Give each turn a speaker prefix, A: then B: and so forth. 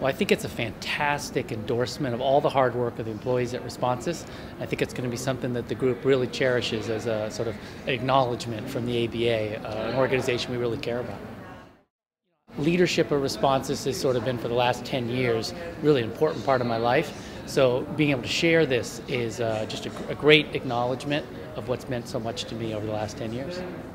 A: Well, I think it's a fantastic endorsement of all the hard work of the employees at Responsys. I think it's going to be something that the group really cherishes as a sort of acknowledgement from the ABA, an organization we really care about. Leadership of Responsys has sort of been, for the last 10 years, really an important part of my life. So being able to share this is just a great acknowledgement of what's meant so much to me over the last 10 years.